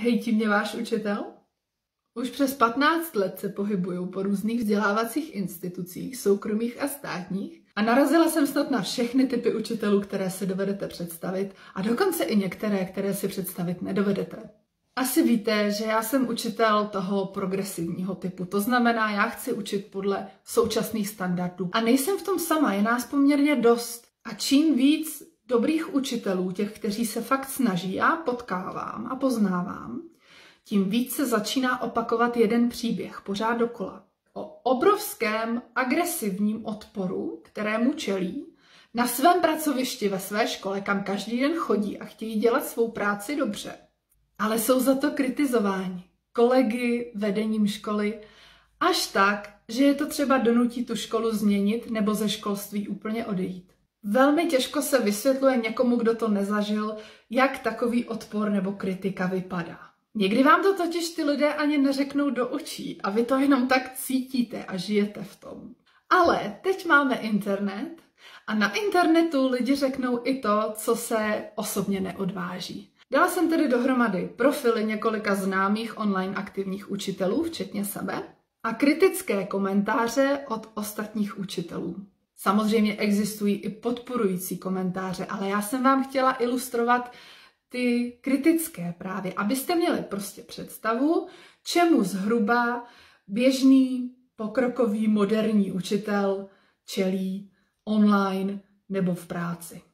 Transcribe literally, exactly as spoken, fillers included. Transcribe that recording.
Hejtí mě váš učitel? Už přes patnáct let se pohybuju po různých vzdělávacích institucích, soukromých a státních, a narazila jsem snad na všechny typy učitelů, které si dovedete představit, a dokonce i některé, které si představit nedovedete. Asi víte, že já jsem učitel toho progresivního typu, to znamená, já chci učit podle současných standardů. A nejsem v tom sama, je nás poměrně dost. A čím víc dobrých učitelů, těch, kteří se fakt snaží, já potkávám a poznávám, tím víc se začíná opakovat jeden příběh, pořád dokola. O obrovském agresivním odporu, kterému čelí na svém pracovišti ve své škole, kam každý den chodí a chtějí dělat svou práci dobře. Ale jsou za to kritizováni kolegy, vedením školy, až tak, že je to třeba donutí tu školu změnit nebo ze školství úplně odejít. Velmi těžko se vysvětluje někomu, kdo to nezažil, jak takový odpor nebo kritika vypadá. Někdy vám to totiž ty lidé ani neřeknou do očí a vy to jenom tak cítíte a žijete v tom. Ale teď máme internet a na internetu lidi řeknou i to, co se osobně neodváží. Dala jsem tedy dohromady profily několika známých online aktivních učitelů, včetně sebe, a kritické komentáře od ostatních učitelů. Samozřejmě existují i podporující komentáře, ale já jsem vám chtěla ilustrovat ty kritické právě, abyste měli prostě představu, čemu zhruba běžný, pokrokový, moderní učitel čelí online nebo v práci.